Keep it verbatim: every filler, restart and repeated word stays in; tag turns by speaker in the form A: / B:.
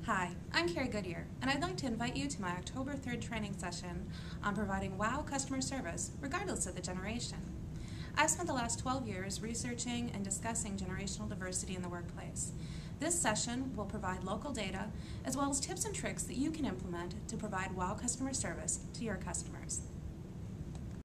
A: Hi, I'm Carrie Goodyear, and I'd like to invite you to my October third training session on providing WOW customer service, regardless of the generation. I've spent the last twelve years researching and discussing generational diversity in the workplace. This session will provide local data, as well as tips and tricks that you can implement to provide WOW customer service to your customers.